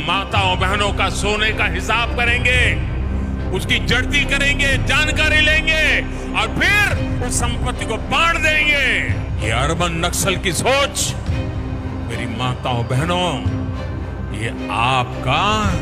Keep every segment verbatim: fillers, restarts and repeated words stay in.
माताओं बहनों का सोने का हिसाब करेंगे, उसकी जड़ती करेंगे, जानकारी लेंगे और फिर उस संपत्ति को बांट देंगे। ये अर्बन नक्सल की सोच, मेरी माताओं बहनों, ये आपका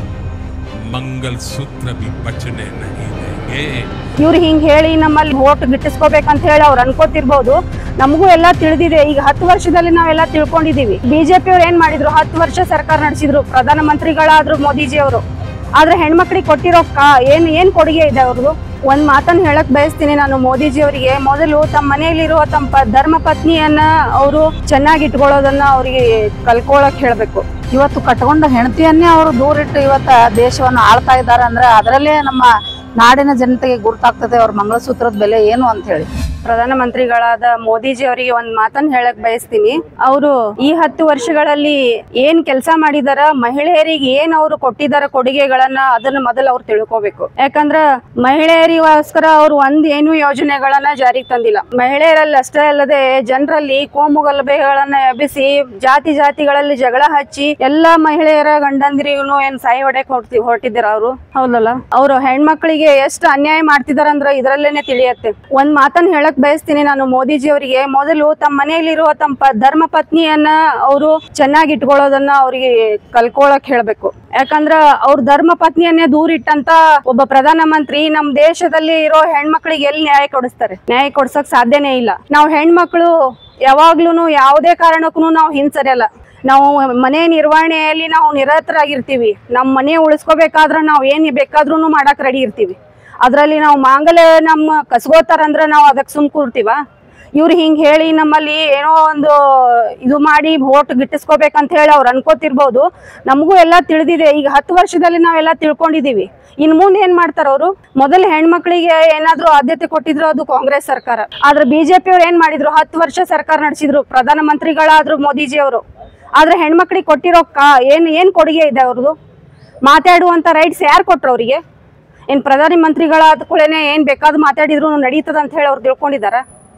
मंगलसूत्र भी बचने नहीं देंगे। ಇವ್ರು ಹಿಂಗ್ ಹೇಳಿ ನಮ್ಮಲ್ಲಿ ವೋಟ್ ಗಿಟ್ಟಿಸ್ಕೋಬೇಕಂತ ಹೇಳಿ ಅವ್ರು ಅನ್ಕೋತಿರ್ಬೋದು. ನಮಗೂ ಎಲ್ಲ ತಿಳಿದಿದೆ. ಈಗ ಹತ್ತು ವರ್ಷದಲ್ಲಿ ನಾವೆಲ್ಲ ತಿಳ್ಕೊಂಡಿದೀವಿ. ಬಿಜೆಪಿ ಅವ್ರು ಏನ್ ಮಾಡಿದ್ರು, ಹತ್ತು ವರ್ಷ ಸರ್ಕಾರ ನಡೆಸಿದ್ರು, ಪ್ರಧಾನ ಮಂತ್ರಿಗಳಾದ್ರು ಮೋದಿಜಿ ಅವರು. ಆದ್ರೆ ಹೆಣ್ಮಕ್ಳಿಗೆ ಕೊಟ್ಟಿರೋ ಕಾ ಏನ್ ಏನ್ ಕೊಡುಗೆ ಇದೆ ಅವ್ರದ್ದು? ಒಂದ್ ಮಾತನ್ನ ಹೇಳಕ್ ಬಯಸ್ತೀನಿ ನಾನು ಮೋದಿಜಿ ಅವರಿಗೆ. ಮೊದಲು ತಮ್ಮ ಮನೆಯಲ್ಲಿರುವ ತಮ್ಮ ಧರ್ಮ ಪತ್ನಿಯನ್ನ ಅವರು ಚೆನ್ನಾಗಿ ಇಟ್ಕೊಳ್ಳೋದನ್ನ ಅವ್ರಿಗೆ ಕಲ್ಕೊಳಕ್ ಹೇಳ್ಬೇಕು. ಇವತ್ತು ಕಟ್ಕೊಂಡ ಹೆಂಡತಿಯನ್ನೇ ಅವರು ದೂರಿಟ್ಟು ಇವತ್ತ ದೇಶವನ್ನು ಆಳ್ತಾ ಇದ್ದಾರೆ ಅಂದ್ರೆ ಅದರಲ್ಲೇ ನಮ್ಮ ನಾಡಿನ ಜನತೆಗೆ ಗುರುತಾಗ್ತದೆ ಅವ್ರ ಮಂಗಳಸೂತ್ರದ ಬೆಲೆ ಏನು ಅಂತ ಹೇಳಿ. ಪ್ರಧಾನ ಮಂತ್ರಿಗಳಾದ ಮೋದಿಜಿ ಅವರಿಗೆ ಒಂದ್ ಮಾತನ್ನ ಹೇಳಕ್ ಬಯಸ್ತೀನಿ. ಅವರು ಈ ಹತ್ತು ವರ್ಷಗಳಲ್ಲಿ ಏನ್ ಕೆಲಸ ಮಾಡಿದಾರ, ಮಹಿಳೆಯರಿಗೆ ಏನ್ ಅವರು ಕೊಟ್ಟಿದಾರ ಕೊಡುಗೆಗಳನ್ನ, ಅದನ್ನ ಮೊದಲು ಅವ್ರು ತಿಳ್ಕೋಬೇಕು. ಯಾಕಂದ್ರ ಮಹಿಳೆಯರಿಗೋಸ್ಕರ ಅವ್ರು ಒಂದ್ ಏನು ಯೋಜನೆಗಳನ್ನ ಜಾರಿಗೆ ತಂದಿಲ್ಲ. ಮಹಿಳೆಯರಲ್ಲಿ ಅಷ್ಟೇ ಅಲ್ಲದೆ ಜನರಲ್ಲಿ ಕೋಮು ಗಲಭೆಗಳನ್ನ ಎಬ್ಬಿಸಿ ಜಾತಿ ಜಾತಿಗಳಲ್ಲಿ ಜಗಳ ಹಚ್ಚಿ ಎಲ್ಲಾ ಮಹಿಳೆಯರ ಗಂಡಂದಿರಿಗೂ ಏನ್ ಸಾಯಿ ಹೊಡೆಕ್ ಹೊಡ್ತಿ ಹೊರಟಿದ್ದಾರ ಅವರು. ಹೌದಲ್ಲ, ಅವರು ಹೆಣ್ಮಕ್ಳಿಗೆ ಎಷ್ಟು ಅನ್ಯಾಯ ಮಾಡ್ತಿದಾರ ಅಂದ್ರ ಇದ್ರಲ್ಲೇನೆ ತಿಳಿಯತ್ತೆ. ಒಂದ್ ಮಾತನ್ನ ಹೇಳಕ್ ಬಯಸ್ತೀನಿ ನಾನು ಮೋದಿಜಿ ಅವರಿಗೆ. ಮೊದಲು ತಮ್ಮ ಮನೆಯಲ್ಲಿರುವ ತಮ್ಮ ಧರ್ಮ ಪತ್ನಿಯನ್ನ ಅವರು ಚೆನ್ನಾಗಿ ಇಟ್ಕೊಳ್ಳೋದನ್ನ ಅವ್ರಿಗೆ ಕಲ್ಕೊಳಕ್ ಹೇಳ್ಬೇಕು. ಯಾಕಂದ್ರ ಅವ್ರ ಧರ್ಮ ಪತ್ನಿಯನ್ನೇ ದೂರ ಇಟ್ಟಂತ ಒಬ್ಬ ಪ್ರಧಾನ ಮಂತ್ರಿ ನಮ್ ದೇಶದಲ್ಲಿ ಇರೋ ಹೆಣ್ಮಕ್ಳಿಗೆ ಎಲ್ಲಿ ನ್ಯಾಯ ಕೊಡಿಸ್ತಾರೆ? ನ್ಯಾಯ ಕೊಡ್ಸಕ್ ಸಾಧ್ಯನೇ ಇಲ್ಲ. ನಾವು ಹೆಣ್ಮಕ್ಳು ಯಾವಾಗ್ಲೂ ಯಾವುದೇ ಕಾರಣಕ್ಕೂ ನಾವು ಹಿಂಸರಿಯಲ್ಲ. ನಾವು ಮನೆ ನಿರ್ವಹಣೆಯಲ್ಲಿ ನಾವು ನಿರತರಾಗಿರ್ತೀವಿ. ನಮ್ಮ ಮನೆ ಉಳಿಸ್ಕೋಬೇಕಾದ್ರ ನಾವು ಏನ್ ಬೇಕಾದ್ರೂ ಮಾಡಕ್ ರೆಡಿ ಇರ್ತೀವಿ. ಅದ್ರಲ್ಲಿ ನಾವು ಮಾಂಗಲ್ಯ ನಮ್ಮ ಕಸ್ಕೋತಾರಂದ್ರ ನಾವು ಅದಕ್ಕೆ ಸುಮ್ ಕೂರ್ತೀವ? ಇವ್ರು ಹಿಂಗ್ ಹೇಳಿ ನಮ್ಮಲ್ಲಿ ಏನೋ ಒಂದು ಇದು ಮಾಡಿ ವೋಟ್ ಗಿಟ್ಟಿಸ್ಕೋಬೇಕಂತ ಹೇಳಿ ಅವ್ರು ಅನ್ಕೋತಿರ್ಬೋದು. ನಮಗೂ ಎಲ್ಲ ತಿಳಿದಿದೆ. ಈಗ ಹತ್ತು ವರ್ಷದಲ್ಲಿ ನಾವೆಲ್ಲ ತಿಳ್ಕೊಂಡಿದೀವಿ. ಇನ್ ಮುಂದೆ ಏನ್ ಮಾಡ್ತಾರ ಅವರು? ಮೊದಲು ಹೆಣ್ಮಕ್ಳಿಗೆ ಏನಾದ್ರು ಆದ್ಯತೆ ಕೊಟ್ಟಿದ್ರು ಅದು ಕಾಂಗ್ರೆಸ್ ಸರ್ಕಾರ. ಆದ್ರೆ ಬಿಜೆಪಿ ಅವ್ರು ಏನ್ ಮಾಡಿದ್ರು, ಹತ್ತು ವರ್ಷ ಸರ್ಕಾರ ನಡೆಸಿದ್ರು, ಪ್ರಧಾನ ಮಂತ್ರಿಗಳಾದ್ರು ಮೋದಿಜಿ ಅವರು. ಆದ್ರೆ ಹೆಣ್ಮಕ್ಳಿಗೆ ಕೊಟ್ಟಿರೋ ಕಾ ಏನ್ ಏನ್ ಕೊಡುಗೆ ಇದೆ ಅವ್ರದ್ದು? ಮಾತಾಡುವಂತ ರೈಟ್ಸ್ ಯಾರು ಕೊಟ್ರು ಅವರಿಗೆ? ಏನ್ ಪ್ರಧಾನಿ ಮಂತ್ರಿಗಳಾದ ಕೂಡಲೇ ಏನ್ ಬೇಕಾದ್ರೂ ಮಾತಾಡಿದ್ರು ನಡೀತದ ಅಂತ ಹೇಳಿ ಅವ್ರು ತಿಳ್ಕೊಂಡಿದಾರ?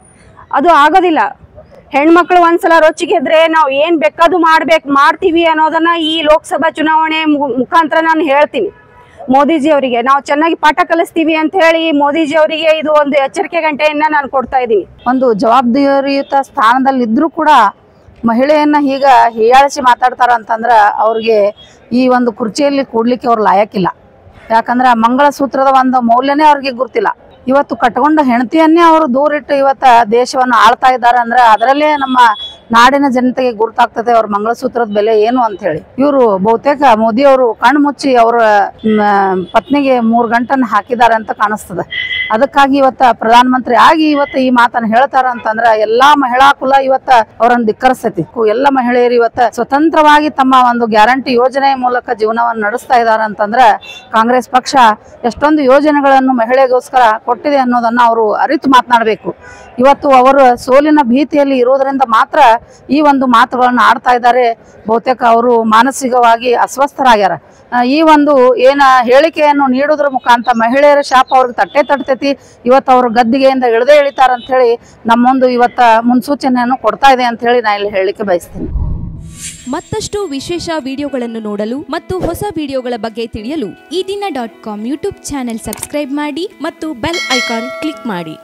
ಅದು ಆಗೋದಿಲ್ಲ. ಹೆಣ್ಮಕ್ಳು ಒಂದ್ಸಲ ರೊಚ್ಚಿಗೆದ್ರೆ ನಾವು ಏನ್ ಬೇಕಾದ್ರೂ ಮಾಡ್ಬೇಕು ಮಾಡ್ತೀವಿ ಅನ್ನೋದನ್ನ ಈ ಲೋಕಸಭಾ ಚುನಾವಣೆ ಮುಖಾಂತರ ನಾನು ಹೇಳ್ತೀನಿ ಮೋದಿಜಿ ಅವರಿಗೆ. ನಾವು ಚೆನ್ನಾಗಿ ಪಾಠ ಕಲಿಸ್ತೀವಿ ಅಂತ ಹೇಳಿ ಮೋದಿಜಿ ಅವರಿಗೆ ಇದು ಒಂದು ಎಚ್ಚರಿಕೆ ಗಂಟೆಯನ್ನ ನಾನು ಕೊಡ್ತಾ ಇದ್ದೀನಿ. ಒಂದು ಜವಾಬ್ದಾರಿಯುತ ಸ್ಥಾನದಲ್ಲಿ ಇದ್ರೂ ಕೂಡ ಮಹಿಳೆಯನ್ನ ಹೀಗ ಹೀಯಾಳಿಸಿ ಮಾತಾಡ್ತಾರ ಅಂತಂದ್ರ ಅವ್ರಿಗೆ ಈ ಒಂದು ಕುರ್ಚಿಯಲ್ಲಿ ಕೂಡ್ಲಿಕ್ಕೆ ಅವ್ರು ಲಾಯಕ್ಕಿಲ್ಲ. ಯಾಕಂದ್ರೆ ಮಂಗಳಸೂತ್ರದ ಒಂದು ಮೌಲ್ಯನೇ ಅವ್ರಿಗೆ ಗುರ್ತಿಲ್ಲ. ಇವತ್ತು ಕಟ್ಕೊಂಡ ಹೆಂಡತಿಯನ್ನೇ ಅವರು ದೂರಿಟ್ಟು ಇವತ್ತ ದೇಶವನ್ನು ಆಳ್ತಾ ಇದ್ದಾರೆ ಅಂದ್ರೆ ಅದರಲ್ಲೇ ನಮ್ಮ ನಾಡಿನ ಜನತೆಗೆ ಗುರುತಾಗ್ತದೆ ಅವ್ರ ಮಂಗಳಸೂತ್ರದ ಬೆಲೆ ಏನು ಅಂತ ಹೇಳಿ. ಇವರು ಬಹುತೇಕ ಮೋದಿ ಅವರು ಕಣ್ಣು ಮುಚ್ಚಿ ಅವರ ಪತ್ನಿಗೆ ಮೂರು ಗಂಟನ್ನು ಹಾಕಿದ್ದಾರೆ ಅಂತ ಕಾಣಿಸ್ತದೆ. ಅದಕ್ಕಾಗಿ ಇವತ್ತ ಪ್ರಧಾನ ಮಂತ್ರಿ ಆಗಿ ಇವತ್ತು ಈ ಮಾತನ್ನ ಹೇಳ್ತಾರ ಅಂತಂದ್ರ ಎಲ್ಲಾ ಮಹಿಳಾ ಕುಲ ಇವತ್ತ ಅವರನ್ನು ಧಿಕ್ಕರಿಸ್ತೈತಿ. ಎಲ್ಲ ಮಹಿಳೆಯರು ಇವತ್ತ ಸ್ವತಂತ್ರವಾಗಿ ತಮ್ಮ ಒಂದು ಗ್ಯಾರಂಟಿ ಯೋಜನೆ ಮೂಲಕ ಜೀವನವನ್ನು ನಡೆಸ್ತಾ ಇದ್ದಾರೆ ಅಂತಂದ್ರ ಕಾಂಗ್ರೆಸ್ ಪಕ್ಷ ಎಷ್ಟೊಂದು ಯೋಜನೆಗಳನ್ನು ಮಹಿಳೆಗೋಸ್ಕರ ಕೊಟ್ಟಿದೆ ಅನ್ನೋದನ್ನ ಅವರು ಅರಿತು ಮಾತನಾಡಬೇಕು. ಇವತ್ತು ಅವರು ಸೋಲಿನ ಭೀತಿಯಲ್ಲಿ ಇರೋದ್ರಿಂದ ಮಾತ್ರ ಈ ಒಂದು ಮಾತುಗಳನ್ನು ಆಡ್ತಾ ಇದ್ದಾರೆ. ಬಹುತೇಕ ಅವರು ಮಾನಸಿಕವಾಗಿ ಅಸ್ವಸ್ಥರಾಗ್ಯಾರ. ಈ ಒಂದು ಏನ ಹೇಳಿಕೆಯನ್ನು ನೀಡೋದ್ರ ಮುಖಾಂತರ ಮಹಿಳೆಯರ ಶಾಪ ಅವ್ರಿಗೆ ತಟ್ಟೆ ತಟ್ಟತೈತಿ. ಇವತ್ತು ಅವರು ಗದ್ದಿಗೆಯಿಂದ ಇಳದೇ ಇಳಿತಾರ ಅಂತ ಹೇಳಿ ನಮ್ಮೊಂದು ಇವತ್ತ ಮುನ್ಸೂಚನೆಯನ್ನು ಕೊಡ್ತಾ ಇದೆ ಅಂತ ಹೇಳಿ ನಾ ಇಲ್ಲಿ ಹೇಳಲಿಕ್ಕೆ ಬಯಸ್ತೀನಿ. ಮತ್ತಷ್ಟು ವಿಶೇಷ ವಿಡಿಯೋಗಳನ್ನು ನೋಡಲು ಮತ್ತು ಹೊಸ ವಿಡಿಯೋಗಳ ಬಗ್ಗೆ ತಿಳಿಯಲು Ee Dina dot com YouTube channel subscribe ಮಾಡಿ ಮತ್ತು ಬೆಲ್ ಐಕಾನ್ ಕ್ಲಿಕ್ ಮಾಡಿ.